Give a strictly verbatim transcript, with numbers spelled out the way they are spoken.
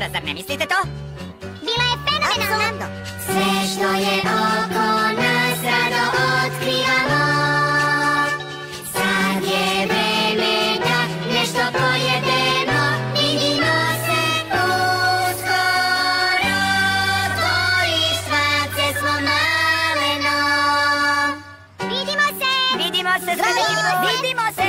dobra, zar ne mislite to? Bila je fenomenalna. Sve što je oko nas rado otkrivamo. Sad je vreme da nešto pojedemo. Vidimo se uskoro. Otvoriš srce svo maleno. Vidimo se. Vidimo se, vidimo se.